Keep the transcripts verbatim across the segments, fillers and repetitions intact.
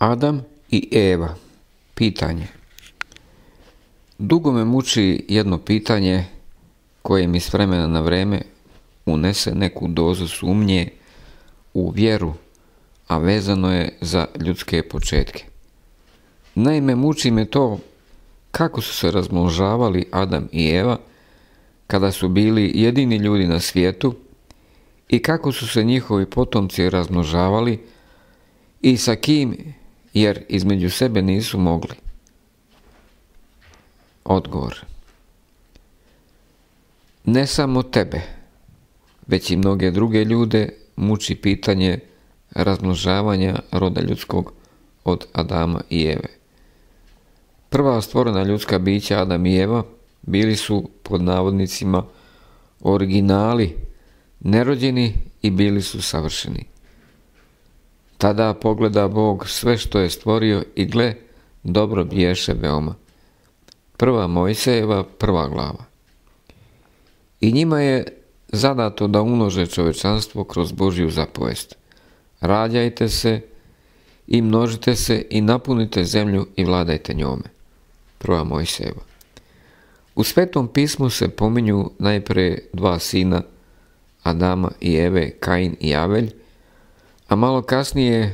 Adam i Eva. Pitanje. Dugo me muči jedno pitanje koje mi s vremena na vreme unese neku dozu sumnje u vjeru, a vezano je za ljudske početke. Naime, muči me to kako su se razmnožavali Adam i Eva kada su bili jedini ljudi na svijetu i kako su se njihovi potomci razmnožavali i sa kim, jer između sebe nisu mogli. Odgovor. Ne samo tebe, već i mnoge druge ljude muči pitanje razmnožavanja roda ljudskog od Adama i Eve. Prva stvorena ljudska bića Adam i Eva bili su pod navodnicima originali, nerođeni i bili su savršeni. Tada pogleda Bog sve što je stvorio i gle, dobro biješe veoma. Prva Mojsijeva, prva glava. I njima je zadato da umnože čovječanstvo kroz Božju zapovest. Rađajte se i množite se i napunite zemlju i vladajte njome. Prva Mojsijeva. U Svetom pismu se pominju najprije dva sina Adama i Eve, Kain i Avelj, a malo kasnije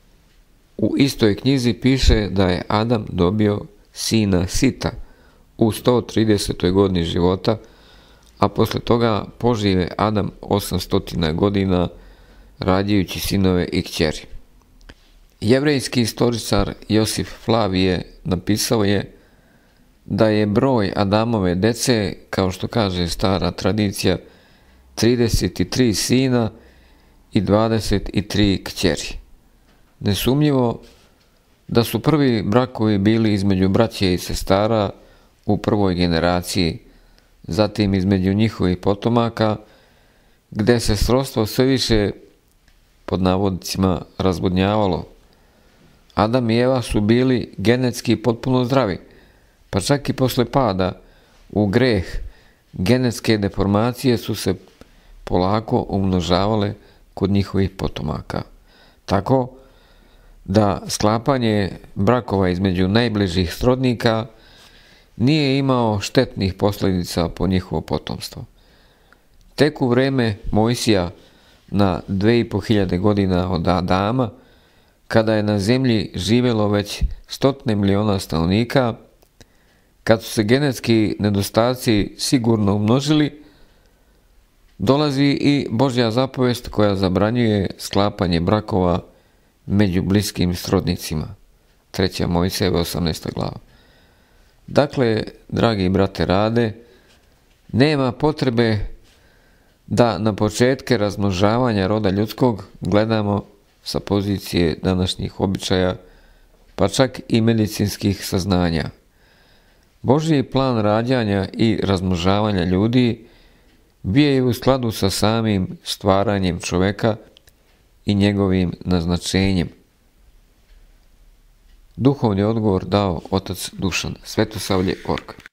u istoj knjizi piše da je Adam dobio sina Sita u sto tridesetoj godini života, a posle toga požive Adam osamsto godina rađajući sinove i kćeri. Jevrejski istoričar Josif Flavije napisao je da je broj Adamove dece, kao što kaže stara tradicija, trideset tri sina i dvadeset tri kćeri. Nesumnjivo da su prvi brakovi bili između braće i sestara u prvoj generaciji, zatim između njihovih potomaka, gde se srodstvo sve više pod navodnicima razvodnjavalo. Adam i Eva su bili genetski potpuno zdravi, pa čak i posle pada u greh genetske deformacije su se polako umnožavale kod njihovih potomaka. Tako da sklapanje brakova između najbližih srodnika nije imao štetnih posljedica po njihovo potomstvo. Tek u vreme Mojsija na dve i po hiljade godina od Adama, kada je na zemlji živjelo već stotine miliona stanovnika, kad su se genetski nedostaci sigurno umnožili, dolazi i Božja zapovest koja zabranjuje sklapanje brakova među bliskim srodnicima. Treća Mojsijeva, osamnaesta glava. Dakle, dragi brate Rade, nema potrebe da na početke razmnožavanja roda ljudskog gledamo sa pozicije današnjih običaja, pa čak i medicinskih saznanja. Božji plan rađanja i razmnožavanja ljudi bio je u skladu sa samim stvaranjem čoveka i njegovim naznačenjem. Duhovni odgovor dao otac Dušan, svetosavlje org.